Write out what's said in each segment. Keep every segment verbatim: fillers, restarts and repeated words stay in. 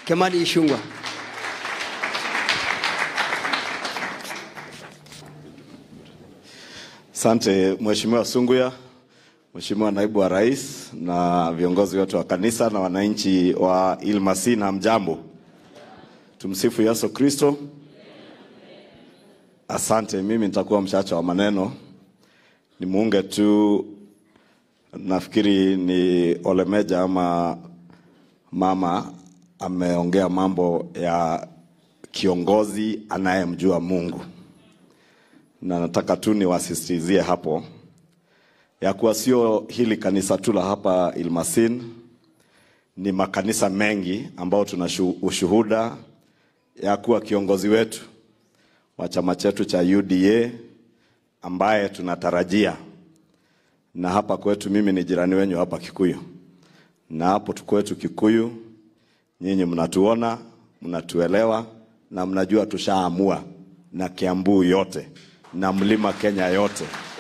Kimani Ichungwa. Asante Mheshimiwa Sunguya, Mheshimiwa Naibu wa Rais na viongozi wote wa kanisa na wananchi wa Ilmasi na mjambo. Tumsifu Yesu Kristo. Asante, mimi nitakuwa mchache wa maneno. Ni muunge tu, nafikiri ni Olemeja ama mama ameongea mambo ya kiongozi anayemjua Mungu. Na nataka tu niwasisitizie hapo ya kuwa sio hili kanisa tu la hapa Ilmasin, ni makanisa mengi ambao tuna ushuhuda ya kuwa kiongozi wetu wa chama chetu cha U D A ambaye tunatarajia, na hapa kwetu mimi ni jirani wenyu hapa Kikuyu, na hapo tu kwetu Kikuyu nyinyi mnatuona, mnatuelewa na mnajua tushaamua na Kiambu yote na mlima Kenya yote.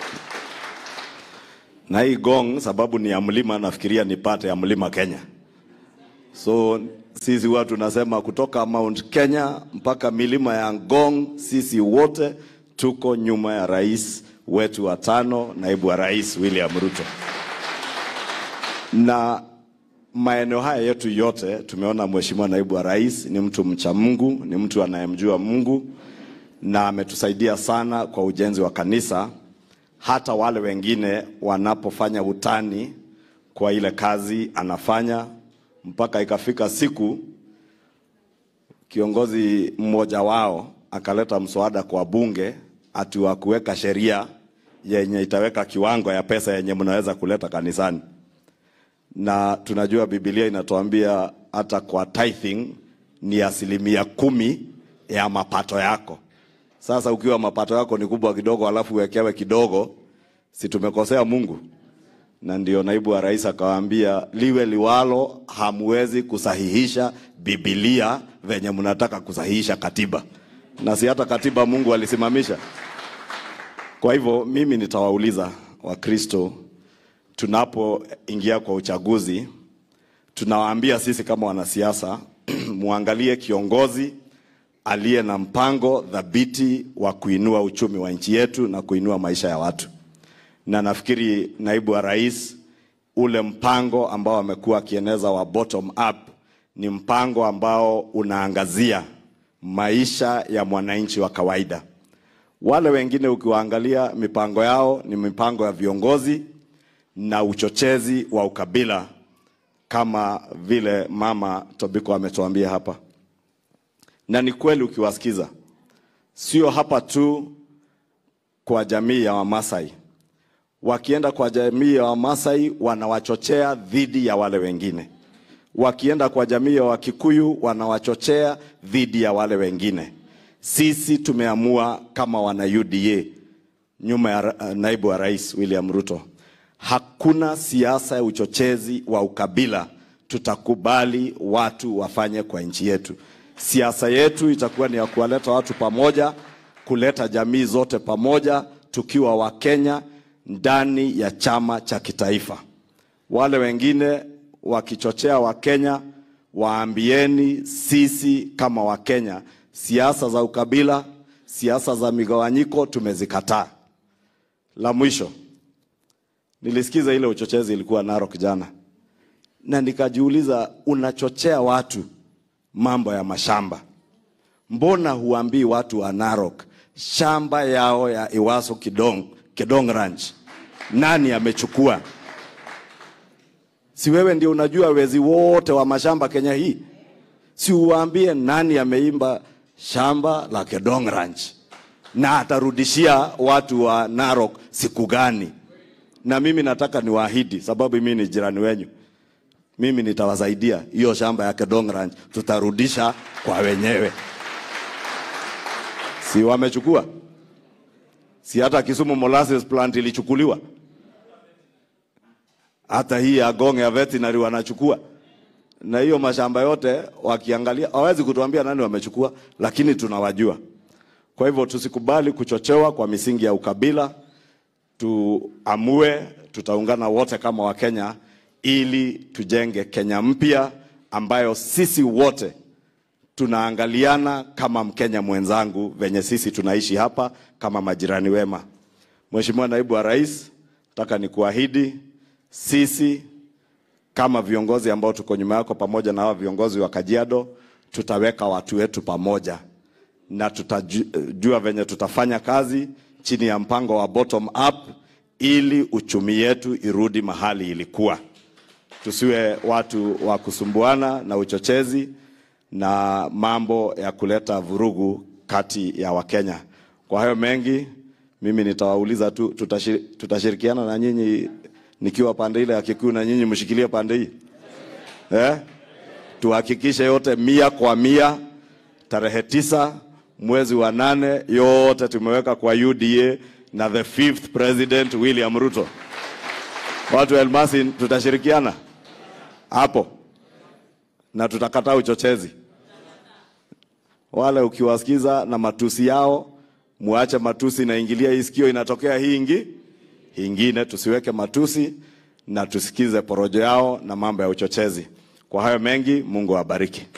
Na hii gong sababu ni ya mlima, nafikiria nipate ya mlima Kenya. So sisi watu tunasema kutoka Mount Kenya mpaka milima ya Ngong, sisi wote tuko nyuma ya rais wetu wa tano, naibu wa rais William Ruto. Na maeneo haya yetu yote tumeona Mheshimiwa naibu wa rais ni mtu mcha Mungu, ni mtu anayemjua Mungu, na ametusaidia sana kwa ujenzi wa kanisa. Hata wale wengine wanapofanya utani kwa ile kazi anafanya, mpaka ikafika siku kiongozi mmoja wao akaleta mswada kwa bunge ati wa kuweka sheria yenye itaweka kiwango ya pesa yenye mnaweza kuleta kanisani. Na tunajua Biblia inatuambia hata kwa tithing ni asilimia kumi ya mapato yako. Sasa ukiwa mapato yako ni kubwa kidogo alafu uwekewe kidogo, si tumekosea Mungu? Na ndio naibu wa rais akawaambia liwe liwalo, hamwezi kusahihisha Biblia venye mnataka kusahihisha katiba. Na si hata katiba Mungu alisimamisha. Kwa hivyo mimi nitawauliza Wakristo, tunapoingia kwa uchaguzi, tunawaambia sisi kama wanasiasa muangalie kiongozi aliye na mpango dhabiti wa kuinua uchumi wa nchi yetu na kuinua maisha ya watu. Na nafikiri naibu wa rais, ule mpango ambao amekuwa akieneza wa bottom up ni mpango ambao unaangazia maisha ya mwananchi wa kawaida. Wale wengine ukiwaangalia mipango yao ni mipango ya viongozi na uchochezi wa ukabila, kama vile mama Tobiko ametuambia hapa. Na ni kweli ukiwasikiza, sio hapa tu kwa jamii ya Wamasai. Wakienda kwa jamii ya Wamasai wanawachochea dhidi ya wale wengine. Wakienda kwa jamii ya Wakikuyu wanawachochea dhidi ya wale wengine. Sisi tumeamua kama wana U D A nyuma ya naibu wa rais William Ruto, hakuna siasa ya uchochezi wa ukabila tutakubali watu wafanye kwa nchi yetu. Siasa yetu itakuwa ni ya kuwaleta watu pamoja, kuleta jamii zote pamoja, tukiwa Wakenya ndani ya chama cha kitaifa. Wale wengine wakichochea Wakenya, waambieni sisi kama Wakenya siasa za ukabila, siasa za migawanyiko tumezikataa. La mwisho, nilisikiza ile uchochezi ilikuwa Narok jana, na nikajiuliza, unachochea watu mambo ya mashamba, mbona huambii watu wa Narok shamba yao ya Iwaso Kidong, Kidong Ranch nani amechukua? Si wewe ndio unajua wezi wote wa mashamba Kenya hii? Si uambie nani ameimba shamba la Kidong Ranch na atarudishia watu wa Narok siku gani? Na mimi nataka niwaahidi, sababu mimi ni jirani wenyu, mimi nitawasaidia hiyo shamba ya Kidong Ranch tutarudisha kwa wenyewe. Si wamechukua? Si hata Kisumu molasses plant ilichukuliwa? Hata hii ya Gong ya veterinary wanachukua. Na hiyo mashamba yote wakiangalia hawezi kutuambia nani wamechukua, lakini tunawajua. Kwa hivyo tusikubali kuchochewa kwa misingi ya ukabila. Tuamue tutaungana wote kama Wakenya ili tujenge Kenya mpya ambayo sisi wote tunaangaliana kama Mkenya mwenzangu venye sisi tunaishi hapa kama majirani wema. Mheshimiwa Naibu wa Rais, nataka nikuahidi sisi kama viongozi ambao tuko nyuma yako pamoja na hawa viongozi wa Kajiado, tutaweka watu wetu pamoja na tutajua venye tutafanya kazi chini ya mpango wa bottom up ili uchumi yetu irudi mahali ilikuwa. Tusiwe watu wa kusumbuana na uchochezi na mambo ya kuleta vurugu kati ya Wakenya. Kwa hayo mengi, mimi nitawauliza tu, tutashir, tutashirikiana na nyinyi nikiwa pande ile ya Kikuyu na nyinyi mshikilie pande hii. Eh? Tuhakikishe yote mia kwa mia tarehe tisa mwezi wa nane yote tumeweka kwa U D A na the fifth president William Ruto. Watu wa Elmasi tutashirikiana hapo na tutakataa uchochezi. Wale ukiwasikiza na matusi yao, muache matusi na ingilia isikio inatokea hii ingi ingine, tusiweke matusi na tusikize porojo yao na mambo ya uchochezi. Kwa hayo mengi, Mungu awabariki.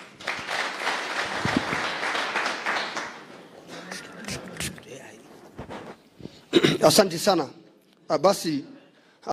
Asante sana. Basi